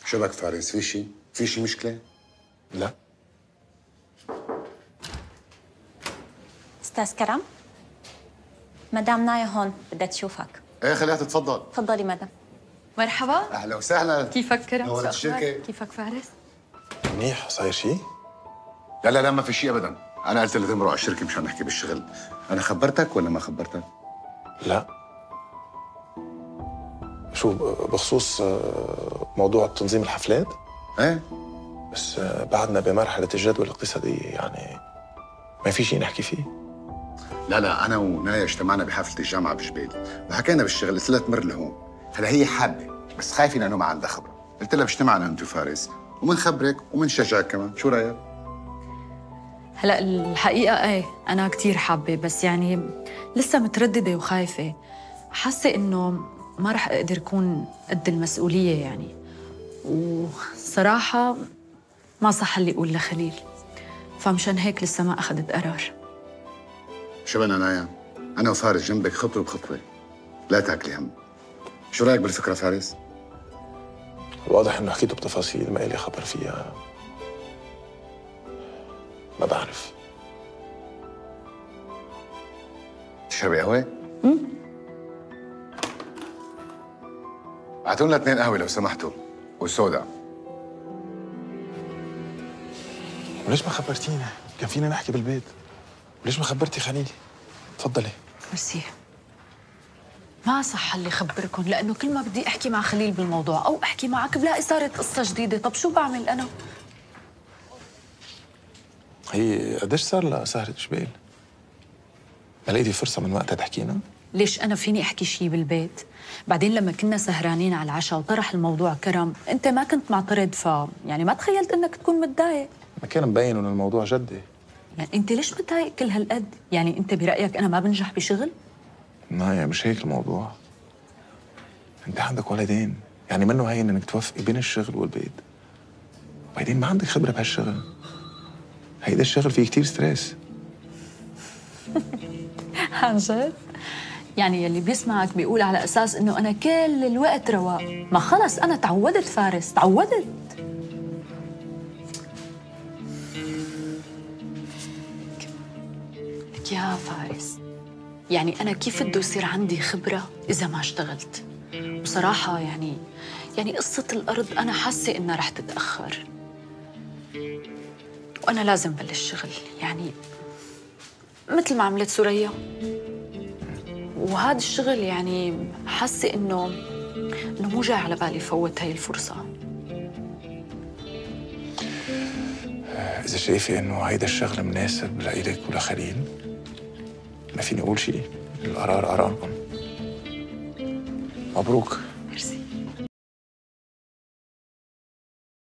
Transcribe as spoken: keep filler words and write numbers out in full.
شو بك فارس؟ في شي؟ في شي مشكلة؟ لا. استاذ كرم، مدام نايا هون بدها تشوفك. ايه خليها تتفضل. تفضلي مدام. مرحبا. اهلا وسهلا. كيفك كرم؟ نورت الشركة. كيفك فارس؟ منيح. صاير شيء؟ لا لا لا ما في شيء ابدا. انا قلت لها تمرق على الشركة مشان نحكي بالشغل. انا خبرتك ولا ما خبرتك؟ لا. شو بخصوص موضوع تنظيم الحفلات؟ ايه بس بعدنا بمرحلة الجدوى الاقتصادية، يعني ما في شيء نحكي فيه. لا لا انا ونايا اجتمعنا بحفلة الجامعة بجبيل وحكينا بالشغل. قلت لها تمر لهون. هلا هي حابة بس خايفة لانه ما عندها خبرة. قلت لها بجتمع انا وانت وفارس ومنخبرك ومنشجعك كمان. شو رايك؟ هلا الحقيقة ايه أنا كتير حابة، بس يعني لسه مترددة وخايفة. حاسة إنه ما رح أقدر أكون قد المسؤولية يعني. وصراحة ما صح اللي أقول لخليل، فمشان هيك لسه ما أخذت قرار. شبنا نايا، انا وفارس جنبك خطوة بخطوة. لا تاكلي هم. شو رايك بالفكرة فارس؟ واضح انه حكيته بتفاصيل ما إلي خبر فيها. ما بعرف. تشربي قهوة؟ امم اعطوا لنا اثنين قهوة لو سمحتوا وسودا. وليش ما خبرتينا؟ كان فينا نحكي بالبيت. ليش ما خبرتي خليل؟ تفضلي. ميرسي. ما صح اللي خبركم، لأنه كل ما بدي أحكي مع خليل بالموضوع أو أحكي معك بلاقي صارت قصة جديدة. طب شو بعمل أنا؟ هي قديش صار لها سهرة جبيل؟ ما لقيتي فرصة من وقتها تحكينا؟ ليش أنا فيني أحكي شي بالبيت؟ بعدين لما كنا سهرانين على العشاء وطرح الموضوع كرم، أنت ما كنت معترض، ف يعني ما تخيلت إنك تكون متضايق. ما كان مبين إنه الموضوع جدي. يعني أنت ليش متضايق كل هالقد؟ يعني أنت برأيك أنا ما بنجح بشغل؟ نايا مش هيك الموضوع. أنت عندك ولدين، يعني منه هين إنك توفقي بين الشغل والبيت. وبعدين ما عندك خبرة بهالشغل. هيدا الشغل فيه كتير ستريس. عن جد؟ يعني يلي بيسمعك بيقول على أساس إنه أنا كل الوقت رواق. ما خلص أنا تعودت فارس، تعودت. لك يا فارس، يعني أنا كيف بده يصير عندي خبرة إذا ما اشتغلت؟ بصراحة يعني يعني قصة الأرض أنا حاسة إنها رح تتأخر. وأنا لازم بلش شغل، يعني مثل ما عملت سوريا. وهذا الشغل يعني حاسة إنه إنه مو جاي على بالي فوت هاي الفرصة. إذا شايفة إنه هيدا الشغل مناسب لإلك ولخليل، ما فيني أقول شيء. القرار قراركم. مبروك.